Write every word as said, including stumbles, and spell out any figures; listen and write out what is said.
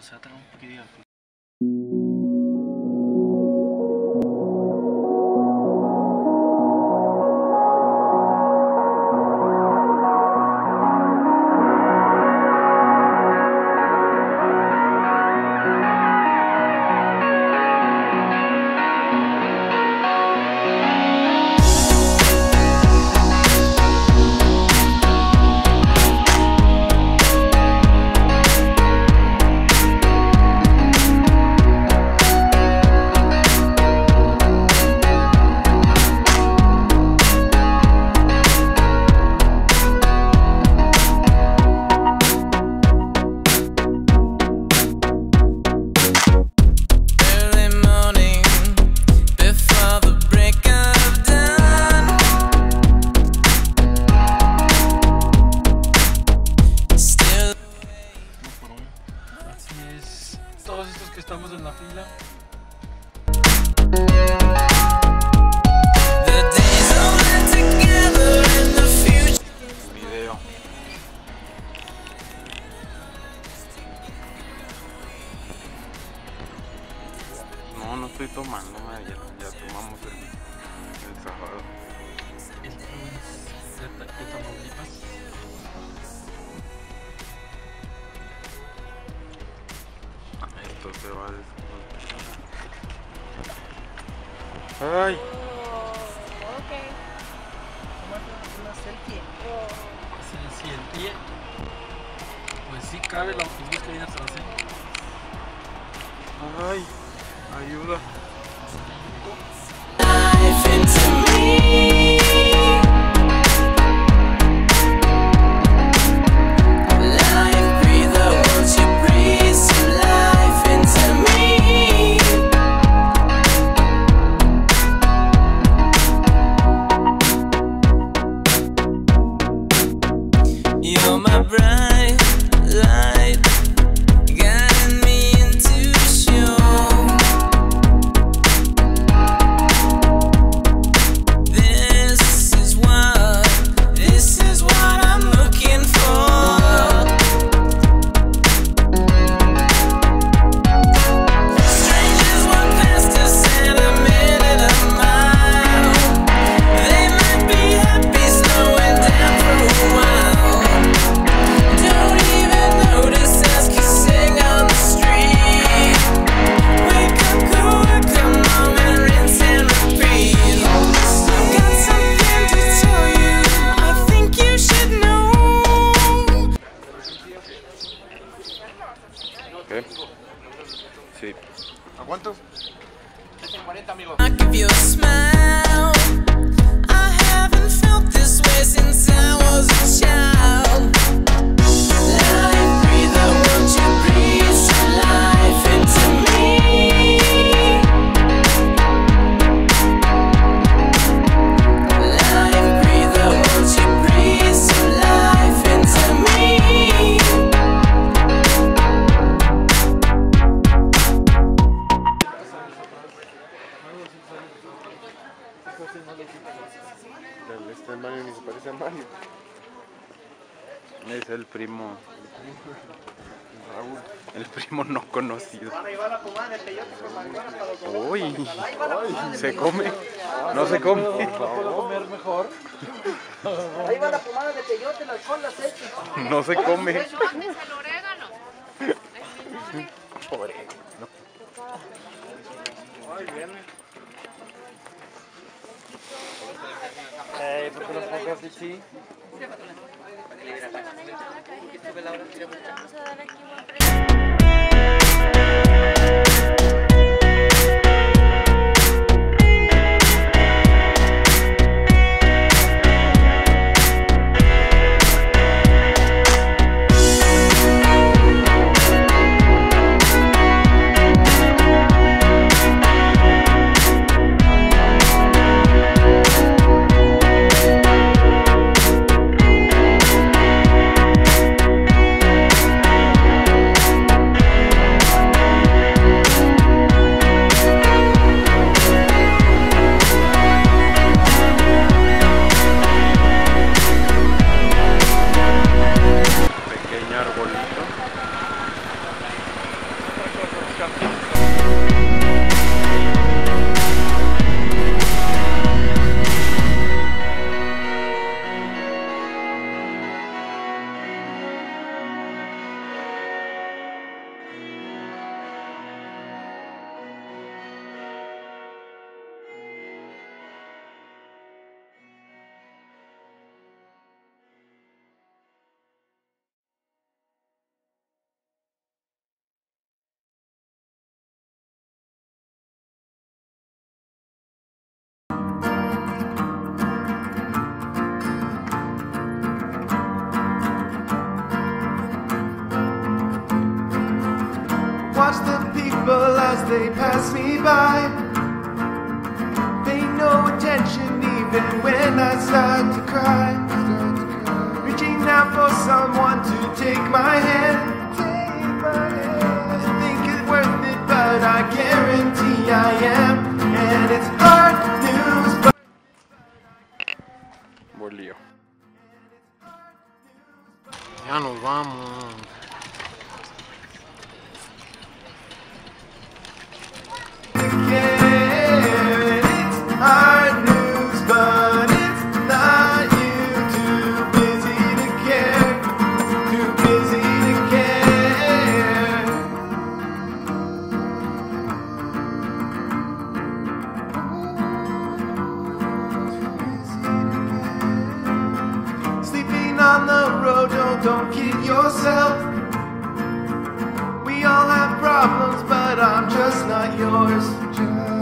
passato un po' di tempo. Todos estos que estamos en la fila. Video. No, no estoy tomando, madre. Ya, ya tomamos el, el sábado. El Prince de, de Tamaulipas. Esto se va a descontrolar. ¡Ay! Oh, ok. Una selfie. Sí, sí, el pie. Pues sí cabe la autobús que viene atrás. ¡Ay! Ayuda. You're my bright light, guiding me into the show. This is what, this is what I'm looking for. Strangers walk past us and a minute a mile. They might be happy slowing down for a while. ¿Qué? Sí. ¿A cuánto? cuarenta, amigo. I give you a smile. I haven't felt this way since I was a child. Life breather, won't you breathe some life into me? Life breather, won't you breathe some life into me? Este Mario ni se parece a Mario. Es el primo Raúl, el primo no conocido. Uy, se come, no se come. comer mejor. Ahí va la pomada de peyote, el alcohol, el aceite. No se come. El orégano. Orégano. Ay, viene. Eh, ¿por qué los pongas así? Vamos a dar aquí un precio. watch the people as they pass me by. Pay no attention even when I start to cry. Reaching out for someone to take my hand. Take my hand. I think it's worth it, but I guarantee I am. And it's hard news, but Bolío. Ya nos vamos. it's hard news, but it's not you. Too busy to care. Too busy to care. Sleeping on the road, no, don't kid yourself. We all have problems, but I'm just not yours.